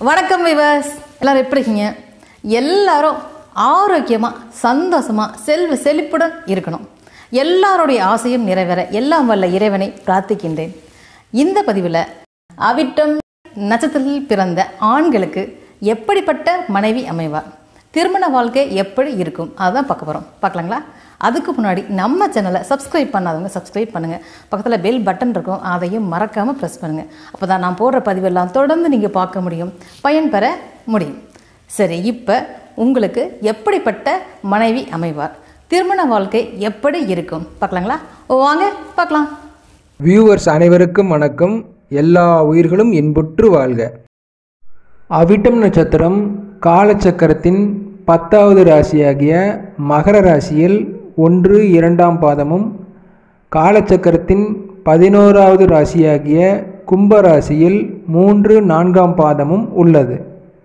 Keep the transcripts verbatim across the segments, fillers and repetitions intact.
வணக்கம் விவர்ஸ், எல்லாரும் எப்படி இருக்கீங்க? எல்லாரும் ஆரோக்கியமாக சந்தோஷமாக செல்வ செழிப்புடன் இருக்கணும். எல்லாருடைய ஆசையும் நிறைவேற எல்லாம் வல்ல இறைவனை பிரார்த்திக்கின்றேன். இந்த பதிவில் அவிட்டம் நட்சத்திரத்தில் பிறந்த ஆண்களுக்கு எப்படிப்பட்ட மனைவி அமைவார், திருமண வாழ்க்கை எப்படி இருக்கும், அதுதான் பார்க்க போகிறோம். பார்க்கலாங்களா? அதுக்கு முன்னாடி நம்ம சேனலை சப்ஸ்கிரைப் பண்ணாதவங்க சப்ஸ்கிரைப் பண்ணுங்கள். பக்கத்தில் பெல் பட்டன் இருக்கும், அதையும் மறக்காமல் ப்ரெஸ் பண்ணுங்கள். அப்போ தான் நான் போடுற பதிவெல்லாம் தொடர்ந்து நீங்கள் பார்க்க முடியும், பயன்பெற முடியும். சரி, இப்போ உங்களுக்கு எப்படிப்பட்ட மனைவி அமைவார், திருமண வாழ்க்கை எப்படி இருக்கும் பார்க்கலாங்களா? வாங்க பார்க்கலாம். வியூவர்ஸ் அனைவருக்கும் வணக்கம். எல்லா உயிர்களும் இன்புற்று வாழ்க. அவிட்டம் நட்சத்திரம் காலச்சக்கரத்தின் பத்தாவது ராசியாகிய மகர ராசியில் ஒன்று இரண்டாம் பாதமும், காலச்சக்கரத்தின் பதினோராவது ராசியாகிய கும்ப ராசியில் மூன்று நான்காம் பாதமும் உள்ளது.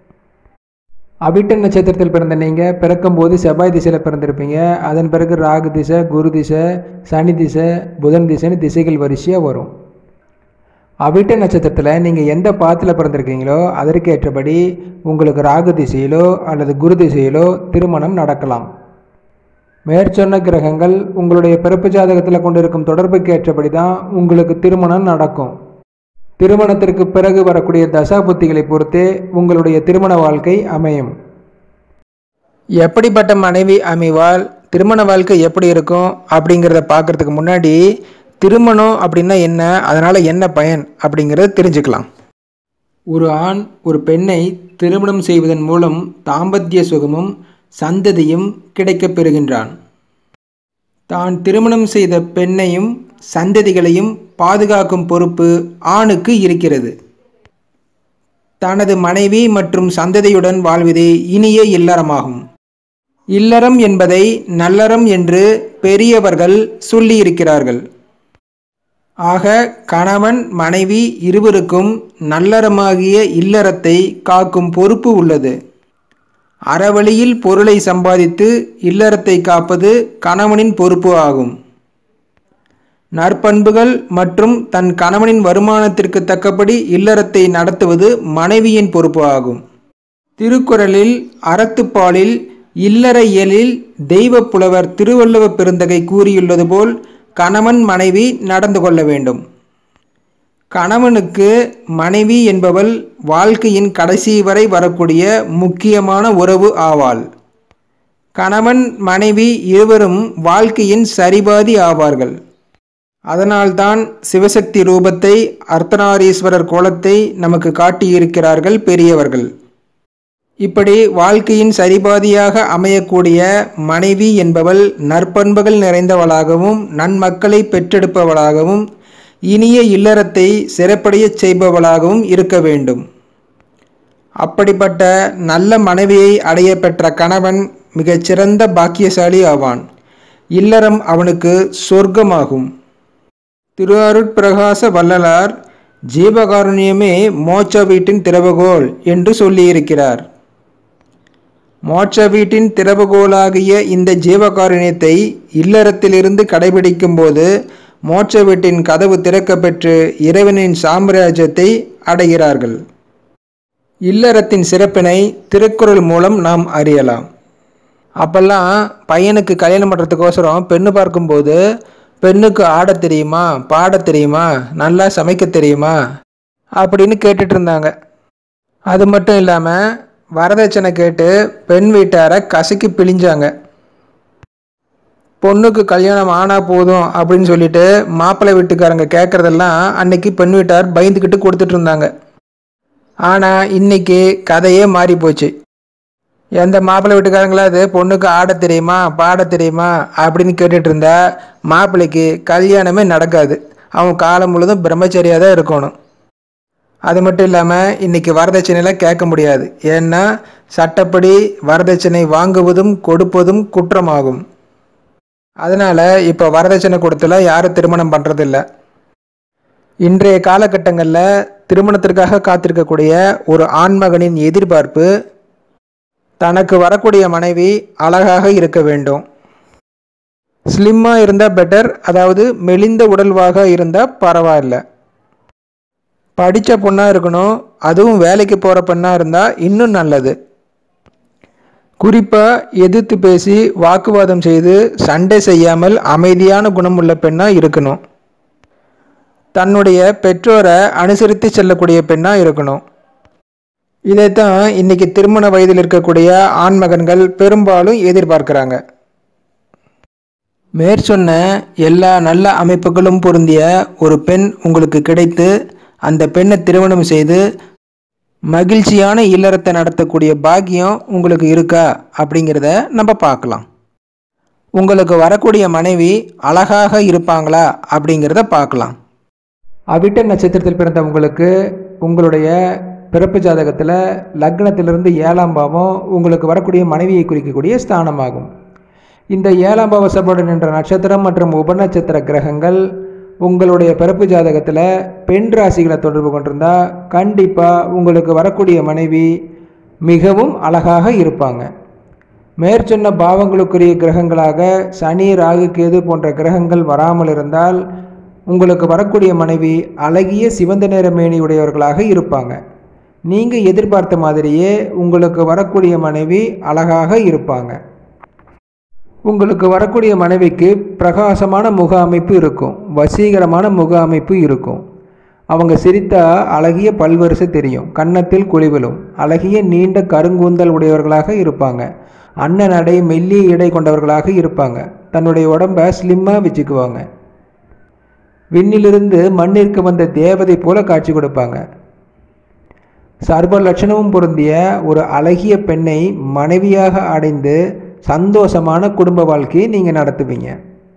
அவிட்டம் நட்சத்திரத்தில் பிறந்த நீங்கள் பிறக்கும்போது செவ்வாய் திசையில் பிறந்திருப்பீங்க. அதன் பிறகு ராகு திசை, குரு திசை, சனி திசை, புதன் திசைன்னு திசைகள் வரிசையாக வரும். அவிட்ட நட்சத்திரத்தில் நீங்கள் எந்த பாத்தில் பிறந்திருக்கீங்களோ அதற்கு ஏற்றபடி உங்களுக்கு ராகு திசையிலோ அல்லது குரு திசையிலோ திருமணம் நடக்கலாம். மேற்சொன்ன கிரகங்கள் உங்களுடைய பிறப்பு ஜாதகத்தில் கொண்டிருக்கும் தொடர்புக்கு ஏற்றபடி தான் உங்களுக்கு திருமணம் நடக்கும். திருமணத்திற்கு பிறகு வரக்கூடிய தசா புத்திகளை பொறுத்தே உங்களுடைய திருமண வாழ்க்கை அமையும். எப்படிப்பட்ட மனைவி அமைவால் திருமண வாழ்க்கை எப்படி இருக்கும் அப்படிங்கிறத பார்க்கறதுக்கு முன்னாடி திருமணம் அப்படின்னா என்ன, அதனால் என்ன பயன் அப்படிங்கிறத தெரிஞ்சுக்கலாம். ஒரு ஆண் ஒரு பெண்ணை திருமணம் செய்வதன் மூலம் தாம்பத்திய சுகமும் சந்ததியும் கிடைக்கப் பெறுகின்றான். தான் திருமணம் செய்த பெண்ணையும் சந்ததிகளையும் பாதுகாக்கும் பொறுப்பு ஆணுக்கு இருக்கிறது. தனது மனைவி மற்றும் சந்ததியுடன் வாழ்வதே இனிய இல்லறமாகும். இல்லறம் என்பதை நல்லறம் என்று பெரியவர்கள் சொல்லியிருக்கிறார்கள். ஆக கணவன் மனைவி இருவருக்கும் நல்லறமாகிய இல்லறத்தை காக்கும் பொறுப்பு உள்ளது. அறவழியில் பொருளை சம்பாதித்து இல்லறத்தை காப்பது கணவனின் பொறுப்பு ஆகும். நற்பண்புகள் மற்றும் தன் கணவனின் வருமானத்திற்கு தக்கபடி இல்லறத்தை நடத்துவது மனைவியின் பொறுப்பு ஆகும். திருக்குறளில் அறத்துப்பாலில் இல்லற இயலில் தெய்வ புலவர் திருவள்ளுவ பெருந்தகை கூறியுள்ளது போல் கணவன் மனைவி நடந்து கொள்ள வேண்டும். கணவனுக்கு மனைவி என்பவள் வாழ்க்கையின் கடைசி வரை வரக்கூடிய முக்கியமான உறவு ஆவாள். கணவன் மனைவி இருவரும் வாழ்க்கையின் சரிபாதி ஆவார்கள். அதனால்தான் சிவசக்தி ரூபத்தை அர்த்தநாரீஸ்வரர் கோலத்தை நமக்கு காட்டியிருக்கிறார்கள் பெரியவர்கள். இப்படி வாழ்க்கையின் சரிபாதியாக அமையக்கூடிய மனைவி என்பவள் நற்பண்புகள் நிறைந்தவளாகவும் நன்மக்களை பெற்றெடுப்பவளாகவும் இனிய இல்லறத்தை சிறப்படைய செய்பவளாகவும் இருக்க வேண்டும். அப்படிப்பட்ட நல்ல மனைவியை அடைய பெற்ற கணவன் மிகச்சிறந்த பாக்கியசாலி ஆவான். இல்லறம் அவனுக்கு சொர்க்கமாகும். திருஅருட்பிரகாச வள்ளலார் ஜீவகாருண்யமே மோட்ச வீட்டின் திறவுகோல் என்று சொல்லியிருக்கிறார். மோட்ச வீட்டின் திறவுகோலாகிய இந்த ஜீவகாருண்யத்தை இல்லறத்திலிருந்து கடைபிடிக்கும் போது மோட்ச வீட்டின் கதவு திறக்கப்பெற்று இறைவனின் சாம்ராஜ்யத்தை அடைகிறார்கள். இல்லறத்தின் சிறப்பினை திருக்குறள் மூலம் நாம் அறியலாம். அப்பெல்லாம் பையனுக்கு கல்யாணம் பண்ணுறதுக்கோசரம் பெண்ணு பார்க்கும்போது பெண்ணுக்கு ஆட தெரியுமா, பாட தெரியுமா, நல்லா சமைக்க தெரியுமா அப்படின்னு கேட்டுட்டு இருந்தாங்க. அது மட்டும் இல்லாமல் வரதட்சணை கேட்டு பெண் வீட்டாரை கசக்கி பிழிஞ்சாங்க. பொண்ணுக்கு கல்யாணம் ஆனால் போதும் அப்படின்னு சொல்லிட்டு மாப்பிள்ளை வீட்டுக்காரங்க கேட்குறதெல்லாம் அன்னைக்கு பெண் வீட்டார் பயந்துக்கிட்டு கொடுத்துட்டு இருந்தாங்க. ஆனால் இன்னைக்கு கதையே மாறி போச்சு. எந்த மாப்பிள்ளை வீட்டுக்காரங்களாவது பொண்ணுக்கு ஆட தெரியுமா, பாட தெரியுமா அப்படின்னு கேட்டுட்டு இருந்தா மாப்பிள்ளைக்கு கல்யாணமே நடக்காது. அவன் காலம் முழுதும் பிரம்மச்சரியாக தான் இருக்கணும். அது மட்டும் இல்லாமல் இன்றைக்கி வரதட்சணையெல்லாம் கேட்க முடியாது. ஏன்னா சட்டப்படி வரதட்சணை வாங்குவதும் கொடுப்பதும் குற்றமாகும். அதனால் இப்போ வரதட்சணை கொடுத்தலாம் யாரும் திருமணம் பண்ணுறதில்ல. இன்றைய காலகட்டங்களில் திருமணத்திற்காக காத்திருக்கக்கூடிய ஒரு ஆண்மகனின் எதிர்பார்ப்பு தனக்கு வரக்கூடிய மனைவி அழகாக இருக்க வேண்டும். ஸ்லிம்மாக இருந்தால் பெட்டர், அதாவது மெலிந்த உடல்வாக இருந்தால் பரவாயில்ல. படித்த பொண்ணாக இருக்கணும், அதுவும் வேலைக்கு போகிற பெண்ணாக இருந்தால் இன்னும் நல்லது. குறிப்பாக எதிர்த்து பேசி வாக்குவாதம் செய்து சண்டை செய்யாமல் அமைதியான குணமுள்ள பெண்ணாக இருக்கணும். தன்னுடைய பெற்றோரை அனுசரித்து செல்லக்கூடிய பெண்ணாக இருக்கணும். இதைத்தான் இன்றைக்கி திருமண வயதில் இருக்கக்கூடிய ஆண்மகன்கள் பெரும்பாலும் எதிர்பார்க்குறாங்க. மேற்சொன்ன எல்லா நல்ல அமைப்புகளும் பொருந்திய ஒரு பெண் உங்களுக்கு கிடைத்து அந்த பெண்ணை திருமணம் செய்து மகிழ்ச்சியான இல்லறத்தை நடத்தக்கூடிய பாக்கியம் உங்களுக்கு இருக்கா அப்படிங்கிறத நம்ம பார்க்கலாம். உங்களுக்கு வரக்கூடிய மனைவி அழகாக இருப்பாங்களா அப்படிங்கிறத பார்க்கலாம். அவிட்ட நட்சத்திரத்தில் பிறந்த உங்களுக்கு உங்களுடைய பிறப்பு ஜாதகத்தில் லக்னத்திலிருந்து ஏழாம் பாவம் உங்களுக்கு வரக்கூடிய மனைவியை குறிக்கக்கூடிய ஸ்தானமாகும். இந்த ஏழாம் பாவ சபோடன் என்ற நட்சத்திரம் மற்றும் உபநட்சத்திர கிரகங்கள் உங்களுடைய பிறப்பு ஜாதகத்தில் பெண் ராசிகளை தொடர்பு கொண்டிருந்தால் கண்டிப்பாக உங்களுக்கு வரக்கூடிய மனைவி மிகவும் அழகாக இருப்பாங்க. மேற்சொன்ன பாவங்களுக்குரிய கிரகங்களாக சனி, ராகு, கேது போன்ற கிரகங்கள் வராமல் இருந்தால் உங்களுக்கு வரக்கூடிய மனைவி அழகிய சிவந்த நிற மேனியுடையவர்களாக இருப்பாங்க. நீங்கள் எதிர்பார்த்த மாதிரியே உங்களுக்கு வரக்கூடிய மனைவி அழகாக இருப்பாங்க. உங்களுக்கு வரக்கூடிய மனைவிக்கு பிரகாசமான முக அமைப்பு இருக்கும், வசீகரமான முக அமைப்பு இருக்கும். அவங்க சிரித்தா அழகிய பல்வரிசை தெரியும், கன்னத்தில் குழிவிலும். அழகிய நீண்ட கருங்கூந்தல் உடையவர்களாக இருப்பாங்க. அன்ன நடை, மெல்லிய எடை கொண்டவர்களாக இருப்பாங்க. தன்னுடைய உடம்பை ஸ்லிம்மாக வச்சுக்குவாங்க. விண்ணிலிருந்து மண்ணிற்கு வந்த தேவதை போல காட்சி கொடுப்பாங்க. சர்வ லட்சணமும் பொருந்திய ஒரு அழகிய பெண்ணை மனைவியாக அடைந்து சந்தோஷமான குடும்ப வாழ்க்கையை நீங்கள் நடத்துவீங்க.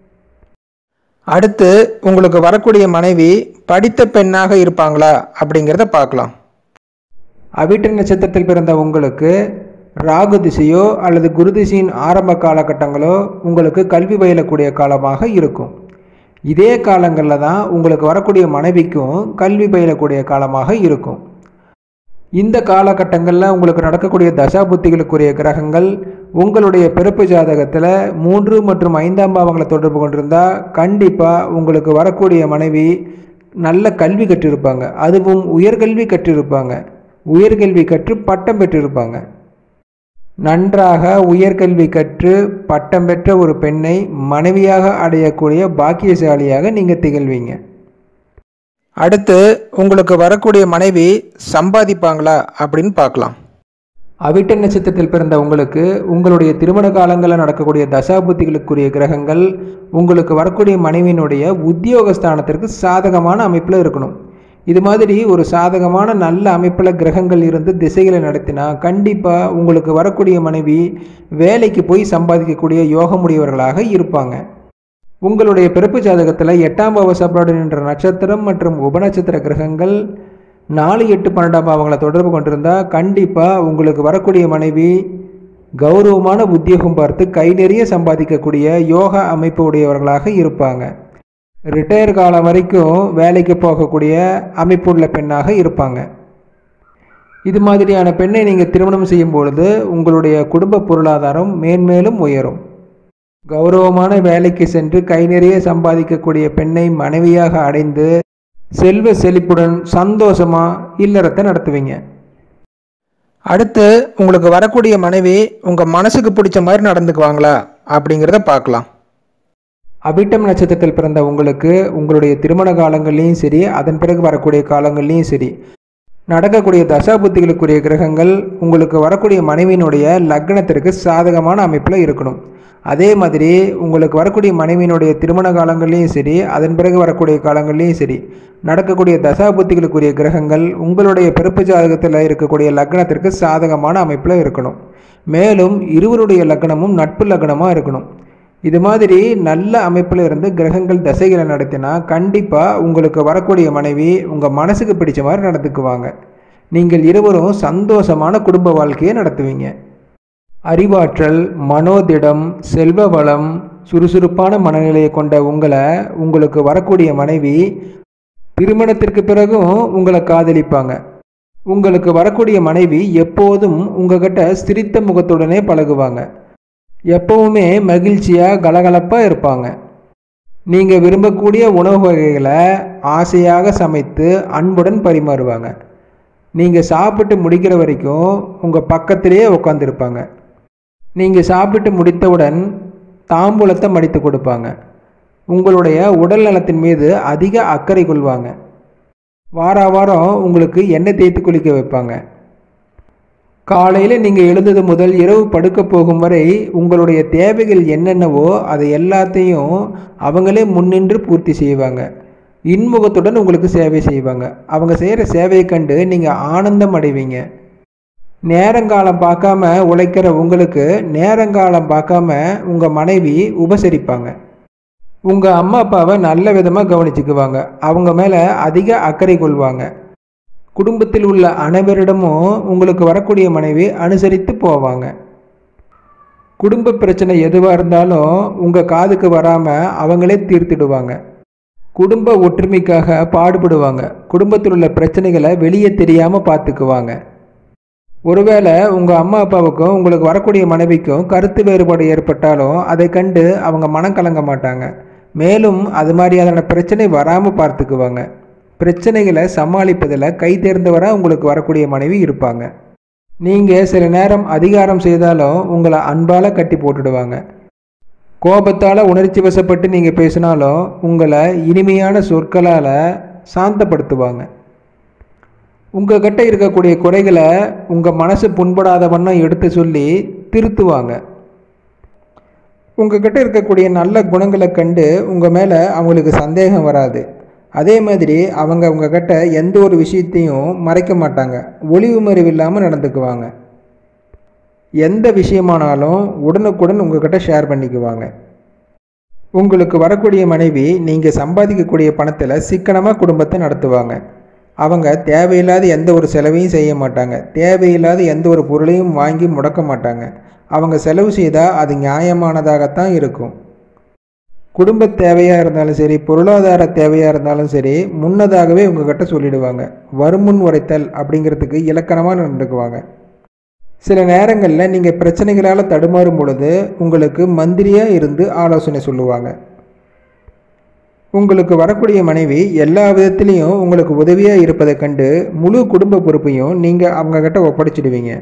அடுத்து உங்களுக்கு வரக்கூடிய மனைவி படித்த பெண்ணாக இருப்பாங்களா அப்படிங்கிறத பார்க்கலாம். அவிட்ட நட்சத்திரத்தில் பிறந்த உங்களுக்கு ராகு திசையோ அல்லது குரு திசையின் ஆரம்ப காலகட்டங்களோ உங்களுக்கு கல்வி பயிலக்கூடிய காலமாக இருக்கும். இதே காலங்களில் தான் உங்களுக்கு வரக்கூடிய மனைவிக்கும் கல்வி பயிலக்கூடிய காலமாக இருக்கும். இந்த காலகட்டங்களில் உங்களுக்கு நடக்கக்கூடிய தசா புத்திகளுக்குரிய கிரகங்கள் உங்களுடைய பிறப்பு ஜாதகத்தில் மூன்று மற்றும் ஐந்தாம் பாவங்களை தொடர்பு கொண்டிருந்தால் கண்டிப்பாக உங்களுக்கு வரக்கூடிய மனைவி நல்ல கல்வி கற்றிருப்பாங்க. அதுவும் உயர்கல்வி கற்றிருப்பாங்க. உயர்கல்வி கற்று பட்டம் பெற்றிருப்பாங்க. நன்றாக உயர்கல்வி கற்று பட்டம் பெற்ற ஒரு பெண்ணை மனைவியாக அடையக்கூடிய பாக்கியசாலியாக நீங்கள் திகழ்வீங்க. அடுத்து உங்களுக்கு வரக்கூடிய மனைவி சம்பாதிப்பாங்களா அப்படின்னு பார்க்கலாம். அவிட்ட நட்சத்திரத்தில் பிறந்த உங்களுக்கு உங்களுடைய திருமண காலங்களில் நடக்கக்கூடிய தசாபுத்திகளுக்குரிய கிரகங்கள் உங்களுக்கு வரக்கூடிய மனைவியினுடைய உத்தியோகஸ்தானத்திற்கு சாதகமான அமைப்பில் இருக்கணும். இது மாதிரி ஒரு சாதகமான நல்ல அமைப்பில் கிரகங்கள் இருந்து திசைகளை நடத்தினா கண்டிப்பாக உங்களுக்கு வரக்கூடிய மனைவி வேலைக்கு போய் சம்பாதிக்கக்கூடிய யோகமுடையவர்களாக இருப்பாங்க. உங்களுடைய பிறப்பு ஜாதகத்தில் எட்டாம் பாவ சப்ராடன் என்ற நட்சத்திரம் மற்றும் உபநட்சத்திர கிரகங்கள் நாலு எட்டு பன்னெண்டாம் பாவங்களை தொடர்பு கொண்டிருந்தால் கண்டிப்பாக உங்களுக்கு வரக்கூடிய மனைவி கௌரவமான உத்தியோகம் பார்த்து கை நிறைய சம்பாதிக்கக்கூடிய யோகா அமைப்பு உடையவர்களாக இருப்பாங்க. ரிட்டையர் காலம் வரைக்கும் வேலைக்கு போகக்கூடிய அமைப்புள்ள பெண்ணாக இருப்பாங்க. இது மாதிரியான பெண்ணை நீங்கள் திருமணம் செய்யும் பொழுது உங்களுடைய குடும்ப பொருளாதாரம் மேன்மேலும் உயரும். கௌரவமான வேலைக்கு சென்று கை நிறைய சம்பாதிக்கக்கூடிய பெண்ணை மனைவியாக அடைந்து செல்வ செழிப்புடன் சந்தோஷமா இல்லறத்தை நடத்துவீங்க. அடுத்து உங்களுக்கு வரக்கூடிய மனைவி உங்கள் மனசுக்கு பிடிச்ச மாதிரி நடந்துக்குவாங்களா அப்படிங்கிறத பார்க்கலாம். அவிட்டம் நட்சத்திரத்தில் பிறந்த உங்களுக்கு உங்களுடைய திருமண காலங்கள்லேயும் சரி, அதன் பிறகு வரக்கூடிய காலங்கள்லேயும் சரி, நடக்கக்கூடிய தசாபுத்திகளுக்குரிய கிரகங்கள் உங்களுக்கு வரக்கூடிய மனைவியினுடைய லக்னத்திற்கு சாதகமான அமைப்பில் இருக்கணும். அதே மாதிரி உங்களுக்கு வரக்கூடிய மனைவியினுடைய திருமண காலங்கள்லேயும் சரி, அதன் பிறகு வரக்கூடிய காலங்கள்லேயும் சரி, நடக்கக்கூடிய தசாபுத்திகளுக்குரிய கிரகங்கள் உங்களுடைய பிறப்பு ஜாதகத்தில் இருக்கக்கூடிய லக்னத்திற்கு சாதகமான அமைப்பில் இருக்கணும். மேலும் இருவருடைய லக்னமும் நட்பு லக்னமாக இருக்கணும். இது மாதிரி நல்ல அமைப்பில் இருந்து கிரகங்கள் தசைகளை நடத்தினா கண்டிப்பாக உங்களுக்கு வரக்கூடிய மனைவி உங்கள் மனசுக்கு பிடிச்ச மாதிரி நடந்துக்குவாங்க. நீங்கள் இருவரும் சந்தோஷமான குடும்ப வாழ்க்கையை நடத்துவீங்க. அறிவாற்றல், மனோதிடம், செல்வ வளம், சுறுசுறுப்பான மனநிலையை கொண்ட உங்களை உங்களுக்கு வரக்கூடிய மனைவி திருமணத்திற்கு பிறகும் உங்களை காதலிப்பாங்க. உங்களுக்கு வரக்கூடிய மனைவி எப்போதும் உங்ககிட்ட சிரித்த முகத்துடனே பழகுவாங்க. எப்பவுமே மகிழ்ச்சியாக கலகலப்பாக இருப்பாங்க. நீங்கள் விரும்பக்கூடிய உணவு வகைகளை ஆசையாக சமைத்து அன்புடன் பரிமாறுவாங்க. நீங்கள் சாப்பிட்டு முடிக்கிற வரைக்கும் உங்கள் பக்கத்திலேயே உட்காந்துருப்பாங்க. நீங்கள் சாப்பிட்டு முடித்தவுடன் தாம்பூலத்தை மடித்து கொடுப்பாங்க. உங்களுடைய உடல் நலத்தின் மீது அதிக அக்கறை கொள்வாங்க. வார வாரம் உங்களுக்கு எண்ணெய் தேய்த்து குளிக்க வைப்பாங்க. காலையில் நீங்கள் எழுந்தது முதல் இரவு படுக்க போகும் வரை உங்களுடைய தேவைகள் என்னென்னவோ அதை எல்லாத்தையும் அவங்களே முன்னின்று பூர்த்தி செய்வாங்க. இன்முகத்துடன் உங்களுக்கு சேவை செய்வாங்க. அவங்க செய்கிற சேவையை கண்டு நீங்கள் ஆனந்தம் அடைவீங்க. நேரங்காலம் பார்க்காம உழைக்கிற உங்களுக்கு நேரங்காலம் பார்க்காம உங்கள் மனைவி உபசரிப்பாங்க. உங்கள் அம்மா அப்பாவை நல்ல விதமாக கவனிச்சுக்குவாங்க. அவங்க மேலே அதிக அக்கறை கொள்வாங்க. குடும்பத்தில் உள்ள அனைவரிடமும் உங்களுக்கு வரக்கூடிய மனைவி அனுசரித்து போவாங்க. குடும்ப பிரச்சனை எதுவாக இருந்தாலும் உங்கள் காதுக்கு வராமல் அவங்களே தீர்த்திடுவாங்க. குடும்ப ஒற்றுமைக்காக பாடுபடுவாங்க. குடும்பத்தில் உள்ள பிரச்சனைகளை வெளியே தெரியாமல் பார்த்துக்குவாங்க. ஒருவேளை உங்கள் அம்மா அப்பாவுக்கும் உங்களுக்கு வரக்கூடிய மனைவிக்கும் கருத்து வேறுபாடு ஏற்பட்டாலும் அதை கண்டு அவங்க மனம் கலங்க மாட்டாங்க. மேலும் அது மாதிரியான பிரச்சனை வராமல் பார்த்துக்குவாங்க. பிரச்சனைகளை சமாளிப்பதில் கை தேர்ந்தவராக உங்களுக்கு வரக்கூடிய மனைவி இருப்பாங்க. நீங்கள் சில நேரம் அதிகாரம் செய்தாலும் உங்களை அன்பால் கட்டி போட்டுடுவாங்க. கோபத்தால் உணர்ச்சி வசப்பட்டு நீங்கள் பேசினாலும் உங்களை இனிமையான சொற்களால் சாந்தப்படுத்துவாங்க. உங்கள் கிட்ட இருக்கக்கூடிய குறைகளை உங்கள் மனசு புண்படாத வண்ணம் எடுத்து சொல்லி திருத்துவாங்க. உங்கள் கிட்ட இருக்கக்கூடிய நல்ல குணங்களை கண்டு உங்கள் மேலே அவங்களுக்கு சந்தேகம் வராது. அதே மாதிரி அவங்க உங்கள் கிட்ட எந்த ஒரு விஷயத்தையும் மறைக்க மாட்டாங்க. ஒளிவு மறைவு இல்லாமல் நடந்துக்குவாங்க. எந்த விஷயமானாலும் உடனுக்குடன் உங்கள் கிட்ட ஷேர் பண்ணிக்குவாங்க. உங்களுக்கு வரக்கூடிய மனைவி நீங்கள் சம்பாதிக்கக்கூடிய பணத்தில் சிக்கனமாக குடும்பத்தை நடத்துவாங்க. அவங்க தேவையில்லாத எந்த ஒரு செலவையும் செய்ய மாட்டாங்க. தேவையில்லாத எந்த ஒரு பொருளையும் வாங்கி முடக்க மாட்டாங்க. அவங்க செலவு செய்தால் அது நியாயமானதாகத்தான் இருக்கும். குடும்ப தேவையாக இருந்தாலும் சரி, பொருளாதார தேவையாக இருந்தாலும் சரி, முன்னதாகவே உங்ககிட்ட சொல்லிடுவாங்க. வருமுன் உரைத்தல் அப்படிங்கிறதுக்கு இலக்கணமாக நடந்துக்குவாங்க. சில நேரங்களில் நீங்கள் பிரச்சனைகளால் தடுமாறும் பொழுது உங்களுக்கு மந்திரியாக இருந்து ஆலோசனை சொல்லுவாங்க. உங்களுக்கு வரக்கூடிய மனைவி எல்லா விதத்துலேயும் உங்களுக்கு உதவியாக இருப்பதை கண்டு முழு குடும்ப பொறுப்பையும் நீங்கள் அவங்கக்கிட்ட ஒப்படைச்சிடுவீங்க.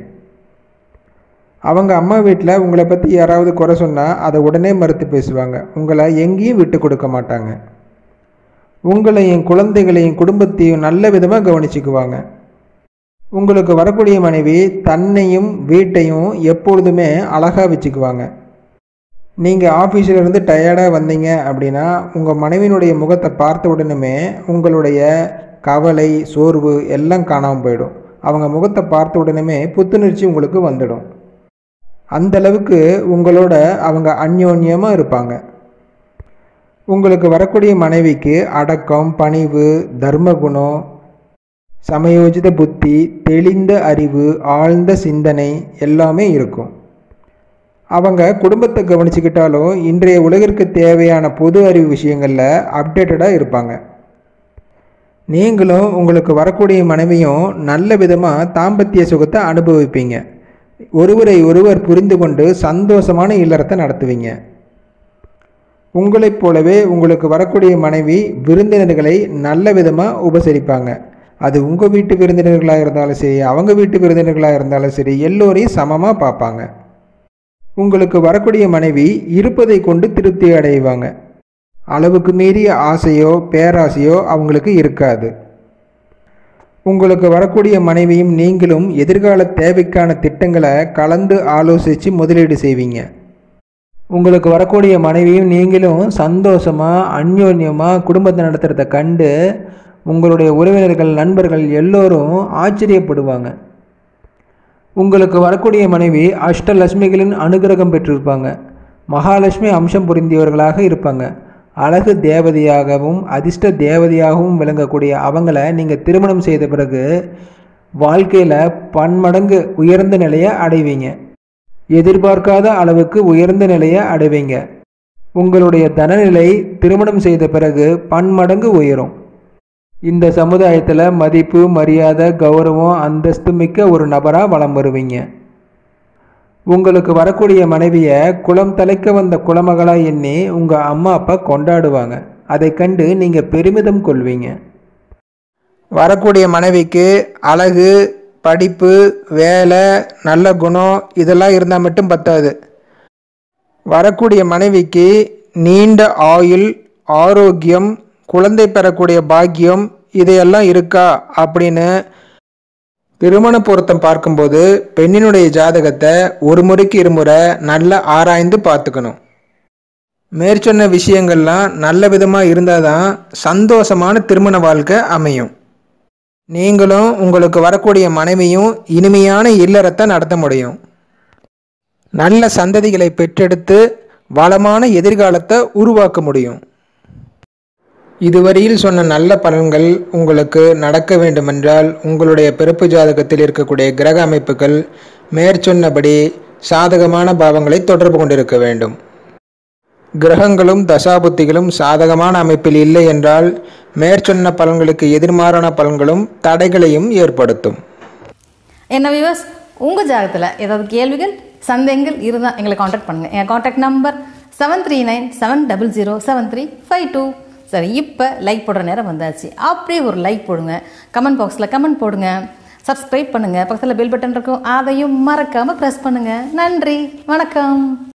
அவங்க அம்மா வீட்டில் உங்களை பற்றி யாராவது குறை சொன்னால் அதை உடனே மறுத்து பேசுவாங்க. உங்களை எங்கேயும் விட்டு கொடுக்க மாட்டாங்க. உங்களையும் குழந்தைகளையும் குடும்பத்தையும் நல்ல விதமாக கவனிச்சுக்குவாங்க. உங்களுக்கு வரக்கூடிய மனைவி தன்னையும் வீட்டையும் எப்பொழுதுமே அழகாக வச்சுக்குவாங்க. நீங்கள் ஆஃபீஸில் இருந்து டயர்டாக வந்தீங்க அப்படின்னா உங்கள் மனைவியினுடைய முகத்தை பார்த்த உடனே உங்களுடைய கவலை சோர்வு எல்லாம் காணாமல் போயிடும். அவங்க முகத்தை பார்த்த உடனே புத்துணர்ச்சி உங்களுக்கு வந்துடும். அந்தளவுக்கு உங்களோட அவங்க அந்யோன்யமாக இருப்பாங்க. உங்களுக்கு வரக்கூடிய மனைவிக்கு அடக்கம், பணிவு, தர்மகுணம், சமயோஜித புத்தி, தெளிந்த அறிவு, ஆழ்ந்த சிந்தனை எல்லாமே இருக்கும். அவங்க குடும்பத்தை கவனிச்சுக்கிட்டாலும் இன்றைய உலகிற்கு தேவையான பொது அறிவு விஷயங்களில் அப்டேட்டடாக இருப்பாங்க. நீங்களும் உங்களுக்கு வரக்கூடிய மனைவியும் நல்ல விதமாக தாம்பத்திய சுகத்தை அனுபவிப்பீங்க. ஒருவரை ஒருவர் புரிந்து கொண்டு சந்தோஷமான இல்லறத்தை நடத்துவீங்க. உங்களைப் போலவே உங்களுக்கு வரக்கூடிய மனைவி விருந்தினர்களை நல்ல விதமாக உபசரிப்பாங்க. அது உங்கள் வீட்டு விருந்தினர்களாக இருந்தாலும் சரி, அவங்க வீட்டு விருந்தினர்களாக இருந்தாலும் சரி, எல்லோரையும் சமமாக பார்ப்பாங்க. உங்களுக்கு வரக்கூடிய மனைவி இருப்பதை கொண்டு திருப்தி அடைவாங்க. அளவுக்கு மீறிய ஆசையோ பேராசையோ அவங்களுக்கு இருக்காது. உங்களுக்கு வரக்கூடிய மனைவியும் நீங்களும் எதிர்கால தேவைக்கான திட்டங்களை கலந்து ஆலோசித்து முதலீடு செய்வீங்க. உங்களுக்கு வரக்கூடிய மனைவியும் நீங்களும் சந்தோஷமாக அந்யோன்யமாக குடும்பத்தை நடத்துகிறத கண்டு உங்களுடைய உறவினர்கள் நண்பர்கள் எல்லோரும் ஆச்சரியப்படுவாங்க. உங்களுக்கு வரக்கூடிய மனைவி அஷ்டலட்சுமிகளின் அனுகிரகம் பெற்றிருப்பாங்க. மகாலட்சுமி அம்சம் பொருந்தியவர்களாக இருப்பாங்க. அழகு தேவதையாகவும் அதிர்ஷ்ட தேவதையாகவும் விளங்கக்கூடிய அவங்கள நீங்கள் திருமணம் செய்த பிறகு வாழ்க்கையில் பன்மடங்கு உயர்ந்த நிலையை அடைவீங்க. எதிர்பார்க்காத அளவுக்கு உயர்ந்த நிலையை அடைவீங்க. உங்களுடைய தனநிலை திருமணம் செய்த பிறகு பன்மடங்கு உயரும். இந்த சமுதாயத்தில் மதிப்பு, மரியாதை, கௌரவம், அந்தஸ்து மிக்க ஒரு நபராக வலம் வருவீங்க. உங்களுக்கு வரக்கூடிய மனைவியை குலம் தலைக்க வந்த குலமகளாக எண்ணி உங்கள் அம்மா அப்பா கொண்டாடுவாங்க. அதை கண்டு நீங்கள் பெருமிதம் கொள்வீங்க. வரக்கூடிய மனைவிக்கு அழகு, படிப்பு, வேலை, நல்ல குணம் இதெல்லாம் இருந்தால் மட்டும் பத்தாது. வரக்கூடிய மனைவிக்கு நீண்ட ஆயுள், ஆரோக்கியம், குழந்தை பெறக்கூடிய பாக்கியம் இதையெல்லாம் இருக்கா அப்படின்னு திருமண பொருத்தம் பார்க்கும்போது பெண்ணினுடைய ஜாதகத்தை ஒரு முறைக்கு இருமுறை நல்லா ஆராய்ந்து பார்த்துக்கணும். மேற்சொன்ன விஷயங்கள்லாம் நல்ல விதமாக இருந்தால் தான் சந்தோஷமான திருமண வாழ்க்கை அமையும். நீங்களும் உங்களுக்கு வரக்கூடிய மனைவியும் இனிமையான இல்லறத்தை நடத்த முடியும். நல்ல சந்ததிகளை பெற்றெடுத்து வளமான எதிர்காலத்தை உருவாக்க முடியும். இதுவரையில் சொன்ன நல்ல பலன்கள் உங்களுக்கு நடக்க வேண்டுமென்றால் உங்களுடைய பிறப்பு ஜாதகத்தில் இருக்கக்கூடிய கிரக அமைப்புகள் மேற்சொன்னபடி சாதகமான பாவங்களை தொடர்பு கொண்டிருக்க வேண்டும். கிரகங்களும் தசாபுத்திகளும் சாதகமான அமைப்பில் இல்லை என்றால் மேற்சொன்ன பலன்களுக்கு எதிர்மாறான பலன்களும் தடைகளையும் ஏற்படுத்தும். என்ன வியூவர்ஸ், உங்கள் ஜாதகத்தில் ஏதாவது கேள்விகள், சந்தேகங்கள் இருந்தால் எங்களை காண்டாக்ட் பண்ணுங்கள். என் contact number seven three nine seven double zero seven three five two. சரி, இப்போ லைக் போடுற நேரம் வந்தாச்சு. அப்படியே ஒரு லைக் போடுங்க, கமெண்ட் பாக்ஸில் கமெண்ட் போடுங்க, சப்ஸ்கிரைப் பண்ணுங்கள், பக்கத்தில் பெல் பட்டன் இருக்கும், அதையும் மறக்காமல் ப்ரெஸ் பண்ணுங்கள். நன்றி, வணக்கம்.